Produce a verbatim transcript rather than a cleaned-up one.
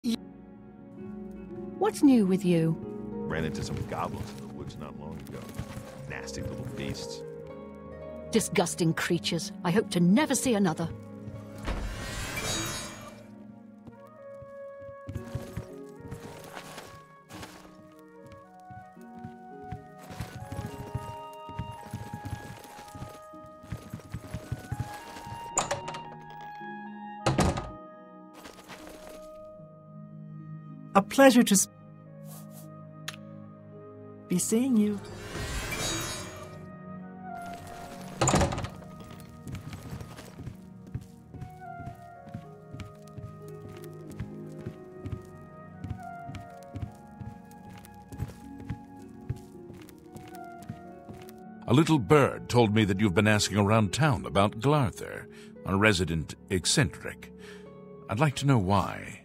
What's new with you? Ran into some goblins in the woods not long ago. Nasty little beasts. Disgusting creatures. I hope to never see another. A pleasure to be seeing you. A little bird told me that you've been asking around town about Glarthir, a resident eccentric. I'd like to know why.